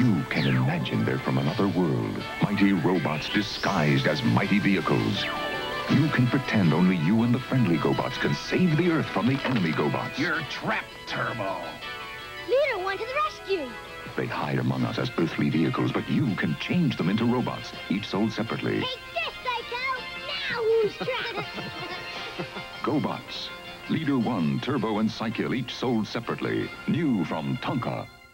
You can imagine they're from another world. Mighty robots disguised as mighty vehicles. You can pretend only you and the friendly GoBots can save the Earth from the enemy GoBots. You're trapped, Turbo. Leader One to the rescue. They hide among us as earthly vehicles, but you can change them into robots, each sold separately. Take this, Psycho! Now who's trapped? GoBots. Leader One, Turbo, and Cycle, each sold separately. New from Tonka.